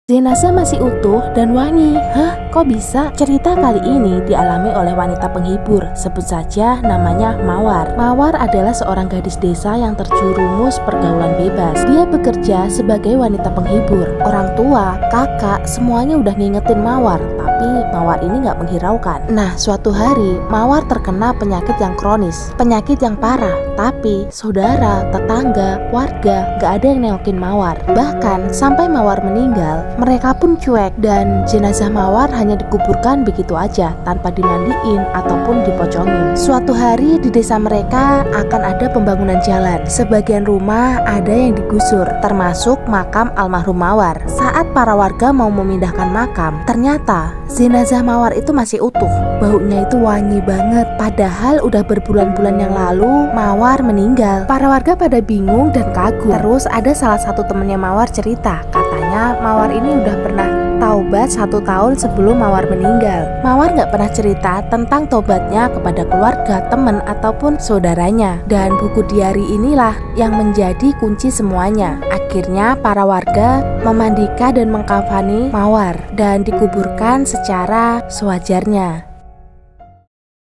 Jenazah masih utuh dan wangi. Hah? Kok bisa? Cerita kali ini dialami oleh wanita penghibur. Sebut saja namanya Mawar. Mawar adalah seorang gadis desa yang terjerumus pergaulan bebas. Dia bekerja sebagai wanita penghibur. Orang tua, kakak, semuanya udah ngingetin Mawar, tapi Mawar ini nggak menghiraukan. Nah, suatu hari Mawar terkena penyakit yang kronis, penyakit yang parah. Tapi saudara, tetangga, warga nggak ada yang nengokin Mawar. Bahkan sampai Mawar meninggal, mereka pun cuek dan jenazah Mawar hanya dikuburkan begitu aja tanpa dimandiin ataupun dipocongin. Suatu hari di desa mereka akan ada pembangunan jalan. Sebagian rumah ada yang digusur, termasuk makam almarhum Mawar. Saat para warga mau memindahkan makam, ternyata jenazah Mawar itu masih utuh. Baunya itu wangi banget. Padahal udah berbulan-bulan yang lalu Mawar meninggal. Para warga pada bingung dan kagum. Terus ada salah satu temennya Mawar cerita, katanya Mawar ini udah pernah taubat 1 tahun sebelum Mawar meninggal. Mawar nggak pernah cerita tentang tobatnya kepada keluarga, teman, ataupun saudaranya. Dan buku diari inilah yang menjadi kunci semuanya. Akhirnya para warga memandikan dan mengkafani Mawar dan dikuburkan secara sewajarnya.